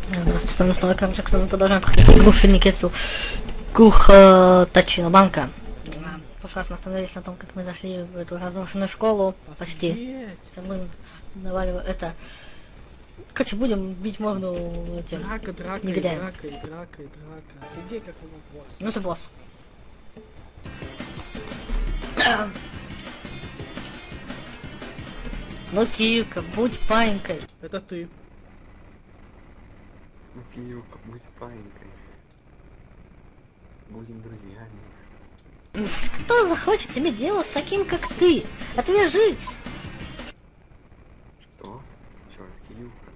Здравствуйте, с вами снова Карл Джексон. Мы продолжаем проходить игру Шиникетсу Тачино Банка. В прошлый раз мы остановились на том, как мы зашли в эту разрушенную школу. Почти. Мы давали это. Короче, будем бить морду этим. Драка. Ты где как его босс? Ну это босс. Ну, Киевка, будь паинькой. Это ты. Ну, Киевка, будь паинькой. Будем друзьями. Кто захочет иметь дело с таким, как ты? Отвяжись! Что? Черт, Киевка.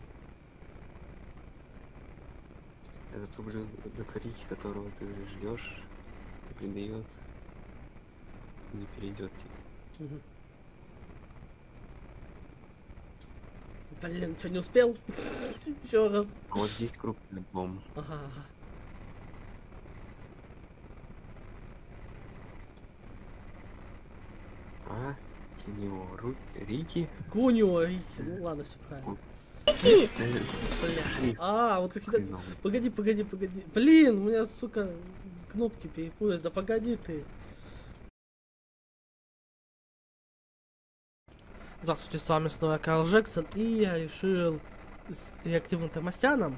Это тот ублюдок Рики, которого ты ждешь, и предает, не перейдет тебе. Блин, что, не успел? Еще раз. А вот здесь крупный дом. Ага. А? Кинео Рики? Кунио, Рики. Ну ладно, все правильно. Бля. А, вот какие-то... Погоди. Блин, у меня, сука, кнопки перепутались. Да погоди ты. Здравствуйте, с вами снова Карл Джексон, и я решил с реактивным термостяном.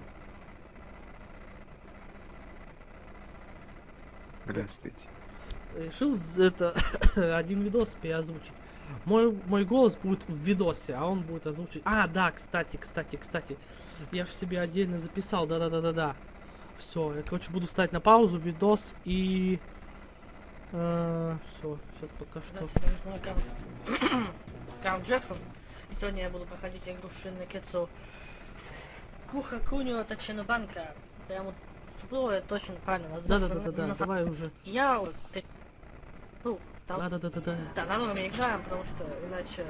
Здравствуйте. Решил это один видос переозвучить. Мой голос будет в видосе, а он будет озвучить. А, да, кстати. Я же себе отдельно записал, да. Все, я, короче, буду ставить на паузу видос и... все, сейчас пока что. Карл Джексон. И сегодня я буду проходить игру Шиникетсу Кунио Тачино Банка. Прямо тупо, я точно правильно назвал. Да, давай уже. Я... Ну, Да. Да, на новом играем, потому что иначе...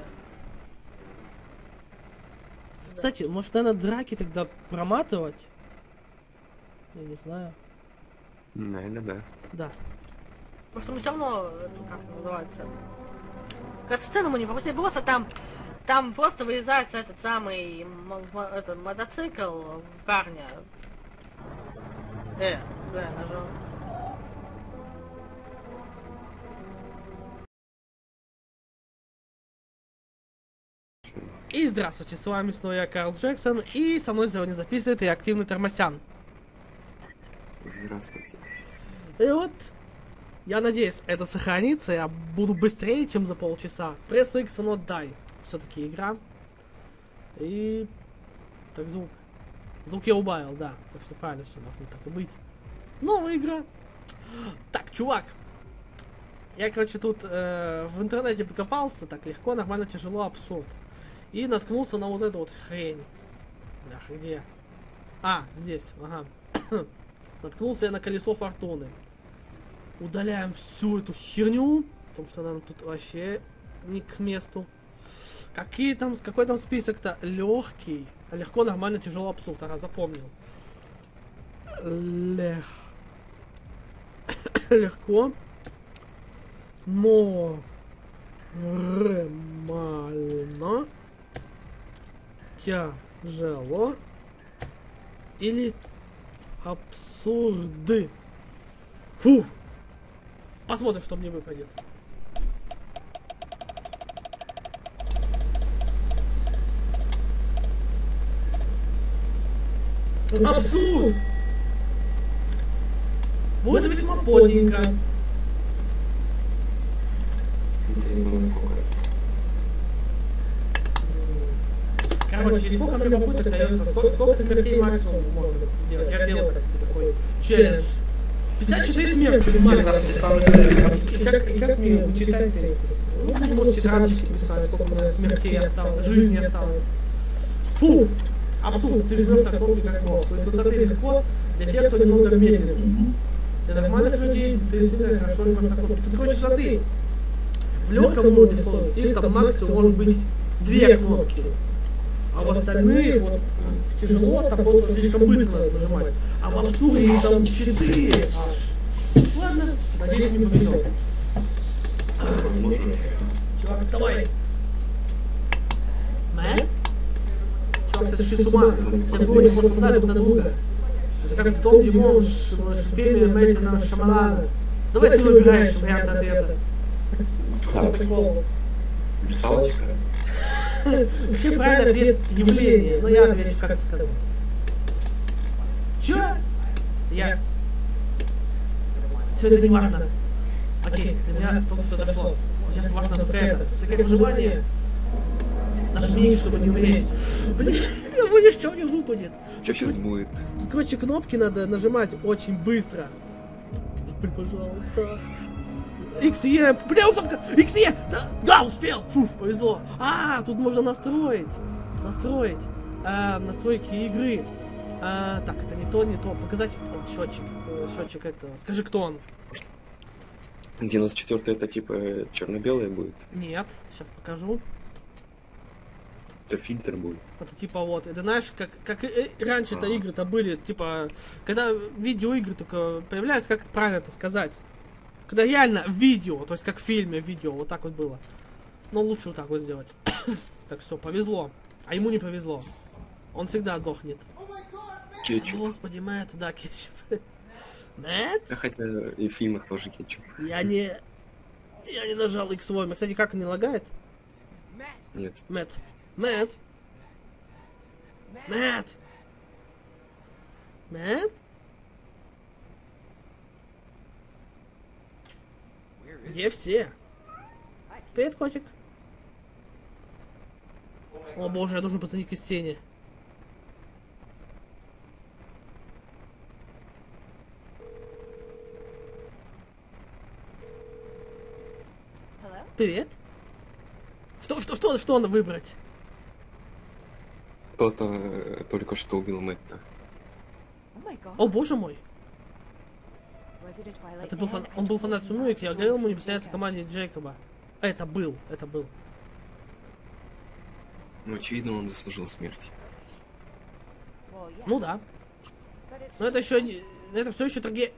Кстати, может, наверное, драки тогда проматывать? Я не знаю. Наверное, да. Да. Потому что мы все равно, как называется... Как сцену мы не пропустили, просто там просто вырезается этот самый мотоцикл в парня. Да, нажал. И здравствуйте, с вами снова я, Карл Джексон, и со мной сегодня записывает реактивный термосян. Здравствуйте. И вот, я надеюсь, это сохранится, я буду быстрее, чем за полчаса. Press X not die. Все-таки игра. И... Так, звук я убавил, да. Так что правильно все должно так и быть. Новая игра. Так, чувак. Я, короче, тут в интернете покопался, так легко, нормально, тяжело, абсурд. И наткнулся на вот эту вот хрень. Ах, где? А, здесь, ага. Наткнулся я на колесо фортуны. Удаляем всю эту херню, потому что нам тут вообще не к месту. Какой там список-то? Легкий. Легко, нормально, тяжело, абсурд. Ага, запомнил. Легко. Нормально. Тяжело. Или абсурды. Фу. Посмотрим, что мне выпадет. Абсурд! Будет весьма подненько. Интересно, насколько это. Короче, сколько мне попыток дается, сколько смертей максимум можно сделать. Я сделал, так сказать, такой челлендж. 54 смерти максимум. Как мне читать это? Ну, не буду тетрадочки писать, сколько у меня смертей осталось, жизни осталось. Фу! Абсурд, ты живешь так долго, как мог. То есть высоты легко для тех, кто немного медленный. Для нормальных людей ты сильно хорошо живешь так долго. Тут, короче, высоты. В легком моде сложности их там максимум может быть 2 кнопки. А в остальных вот тяжело, там просто слишком быстро надо нажимать. А в абсурде их там 4 аж. Ладно, надеюсь, не повезет. Чувак, вставай. Мэтт? там все сошли с ума. Все двое не посылают друг на друга. Это как Том Димон в фильме Мэтта Шамалана. Давай ты выбираешь вариант ответа. А, Прикол. русалочка? Вообще правильный ответ явление, но я отвечу, как ты сказал. Чё? Я. Все это не важно. Окей, до меня только что дошло. Сейчас важно только это. Секрет выживания. Нажми, чтобы не умереть. Блин, кому ничего не выпадет. Что сейчас будет? Короче, кнопки надо нажимать очень быстро. Блин, пожалуйста. XE, бля, кнопка! XE! Да, успел! Фуф, повезло. Тут можно настроить. Настройки игры. Так, это не то. Показать счетчик. Счетчик это. Скажи, кто он? 94 это типа черно-белое будет? Нет, сейчас покажу. Это фильтр будет. Это типа вот, это знаешь, как раньше-то игры-то были, типа, когда видеоигры только появляются, как правильно это сказать? Когда реально видео, то есть как в фильме видео, вот так вот было. Но лучше вот так вот сделать. Так, все, повезло. А ему не повезло. Он всегда сдохнет. Кетчуп. Господи, Мэтт, да, кетчуп. Мэтт? Да хотя и в фильмах тоже кетчуп. Я не нажал X8. Кстати, как не лагает? Нет. Мэтт. Где все? Привет, котик. О боже, я должен пацаник из тени. Привет. Что надо выбрать? Кто-то только что убил Мэтта. О боже мой. Он был фанат Сумуик, я говорил ему не представляется команде Джейкоба. Это был. Ну, очевидно, он заслужил смерти. Ну да. Но это еще не... Это все еще торги...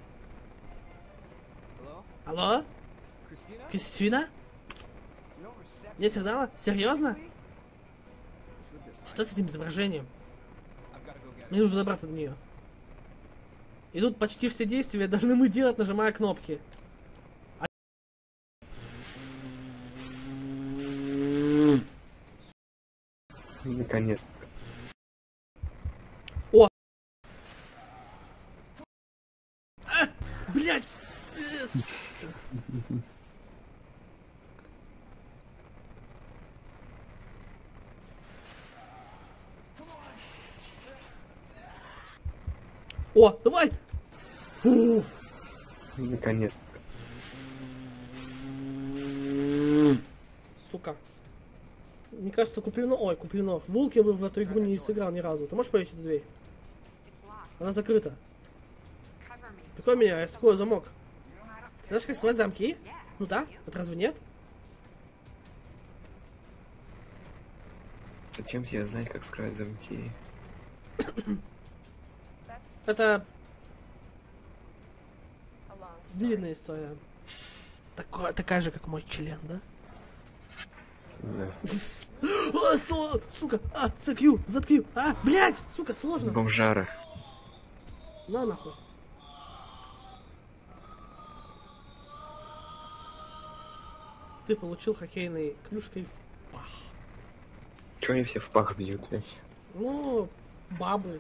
Алло? Кристина? Нет сигнала? Серьезно? Что с этим изображением? Мне нужно добраться до нее. И тут почти все действия должны мы делать, нажимая кнопки. Наконец. О! Блять! О, давай! Фу. Наконец. Сука. Мне кажется, Куплинов... Ой, Куплинов. Вулкин в эту игру не сыграл ни разу. Ты можешь поверить эту дверь? Она закрыта. Прикрой меня, я вскрою замок. Ты знаешь, как снимать замки? Ну да, это разве нет? Зачем тебе знать, как скрывать замки? Это длинная история. Такая же, как мой член, да? Да. Сука! Заткью! Блять! Сука, сложно! Бомжара. На нахуй. Ты получил хоккейной клюшкой в пах. Чего они все в пах бьют, блядь? Ну, бабы.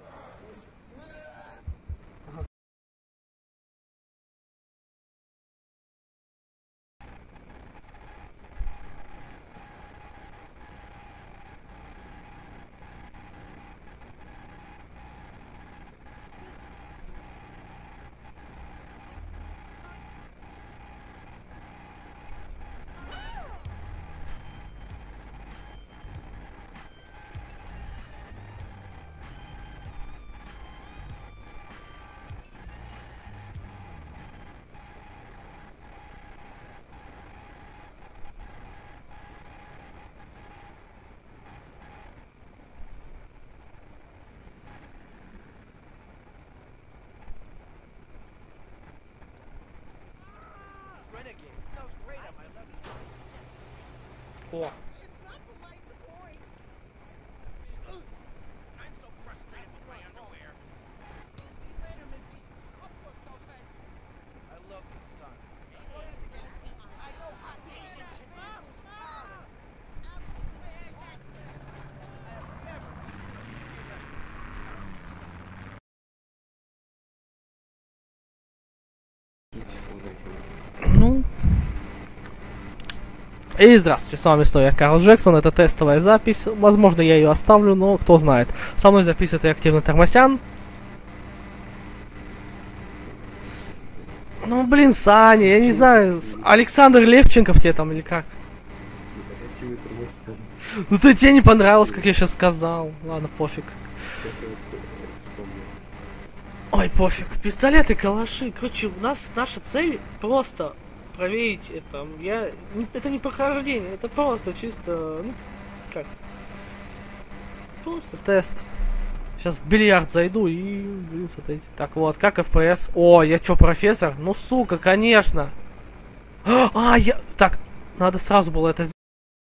О. И здравствуйте, с вами снова я, Карл Джексон, это тестовая запись, возможно я ее оставлю, но кто знает. Со мной записывает реактивный Тормосян. Ну блин, Саня, я не знаю, Александр Левченков тебе там или как? Реактивный Тормосян. Ну ты тебе не понравилось, как я сейчас сказал, ладно, пофиг. Ой, пофиг, пистолеты, калаши, короче, у нас наша цель просто проверить это. Это не прохождение, это просто чисто, ну, как, просто тест. Сейчас в бильярд зайду и, блин, смотрите. Так вот, как FPS? О, я чё, профессор? Ну, сука, конечно. Так, надо сразу было это сделать.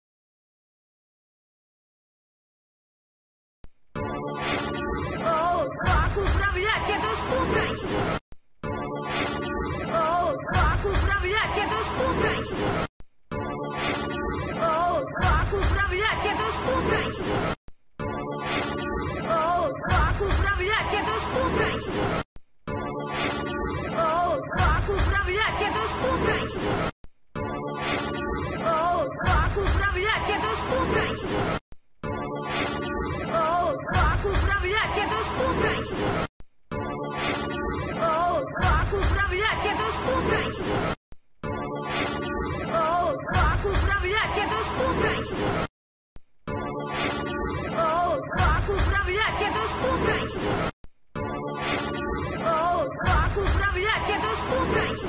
О, как управлять этой штукой? О, как управлять этой штукой? О, как управлять этой штукой? О, как управлять этой штукой? О, как управлять этой штукой? О, как управлять этой штукой? О, как управлять этой штукой? О, как управлять этой штукой? О, как управлять этой штукой? О, как управлять этой штукой? О, как управлять этой штукой?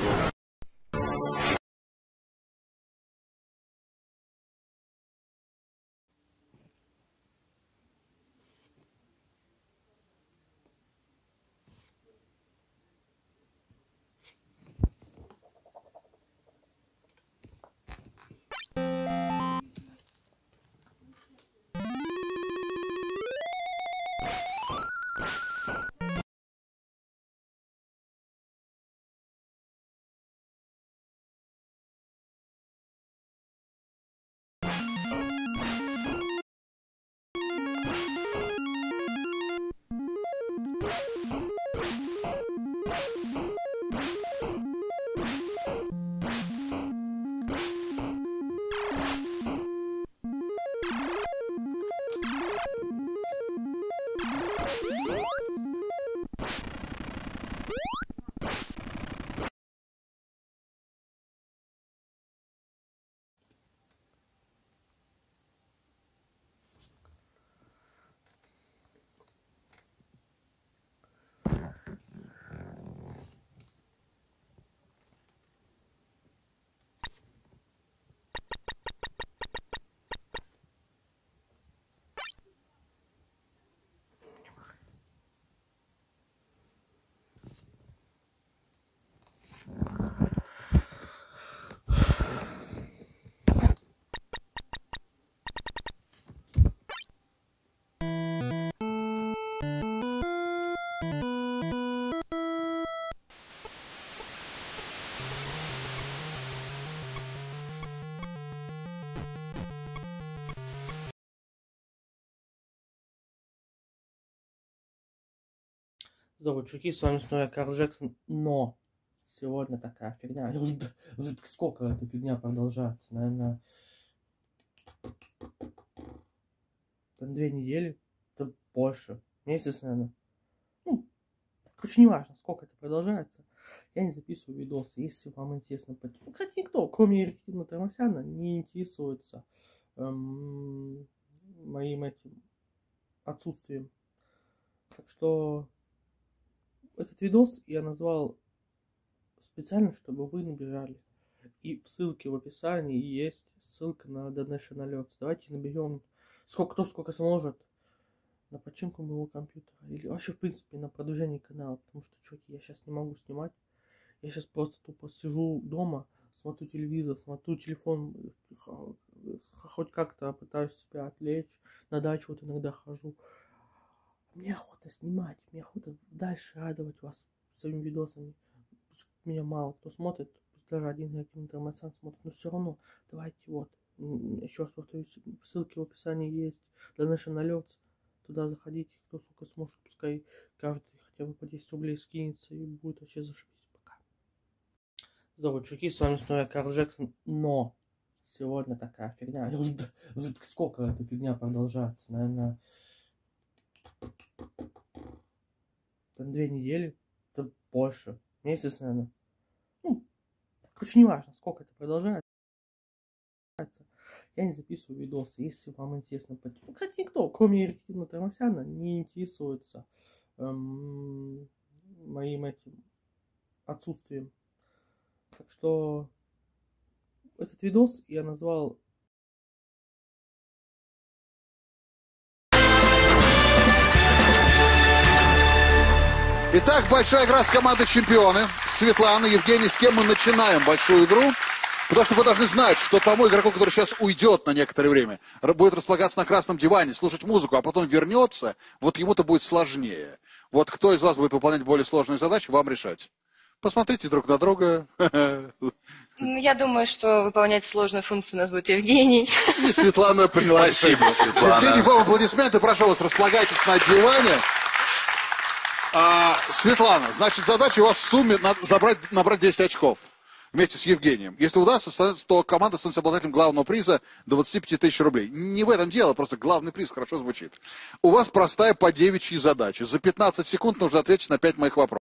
Здорово, чуваки, с вами снова я, Карл Джексон, но сегодня такая фигня. Уже сколько эта фигня продолжается? Наверное, 2 недели, да больше, месяц, наверное. Ну, короче, не важно, сколько это продолжается. Я не записываю видосы, если вам интересно. Ну, кстати, никто, кроме Реактивного Тормосяна, не интересуется моим этим отсутствием. Так что этот видос я назвал специально, чтобы вы набежали. И в ссылке в описании есть ссылка на Donation Alerts. Давайте наберем кто сколько сможет на починку моего компьютера. Или вообще, в принципе, на продвижение канала. Потому что, чуваки, я сейчас не могу снимать. Я сейчас просто тупо сижу дома, смотрю телевизор, смотрю телефон, хоть как-то пытаюсь себя отвлечь. На дачу вот иногда хожу. Мне охота снимать, мне охота дальше радовать вас своими видосами. Пусть меня мало кто смотрит, пусть даже один Реактивный Тормосян смотрит, но все равно давайте вот. Еще раз повторюсь, ссылки в описании есть. Donation Alerts. Туда заходите, кто сколько сможет, пускай каждый хотя бы по 10 рублей скинется и будет вообще зашибись. Пока. Здорово, чуваки, с вами снова я, Карл Джексон, но сегодня такая фигня. Уже сколько эта фигня продолжается? Наверное, 2 недели, то больше. Месяц, наверное. Ну, короче, не важно, сколько это продолжается. Я не записываю видосы, если вам интересно. Ну, кстати, никто, кроме Иркина Тормосяна, не интересуется моим этим отсутствием. Так что этот видос я назвал Итак, большая игра с командой чемпионы. Светлана, Евгений, с кем мы начинаем большую игру? Потому что вы должны знать, что тому игроку, который сейчас уйдет на некоторое время, будет располагаться на красном диване, слушать музыку, а потом вернется, вот ему-то будет сложнее. Вот кто из вас будет выполнять более сложную задачу, вам решать. Посмотрите друг на друга. Я думаю, что выполнять сложную функцию у нас будет Евгений. И Светлана приняла Спасибо, решение. Светлана. Евгений, вам аплодисменты, прошу вас, располагайтесь на диване. Светлана, значит, задача у вас в сумме набрать 10 очков вместе с Евгением. Если удастся, то команда становится обладателем главного приза 25 тысяч рублей. Не в этом дело, просто главный приз хорошо звучит. У вас простая по девичьи задача. За 15 секунд нужно ответить на 5 моих вопросов.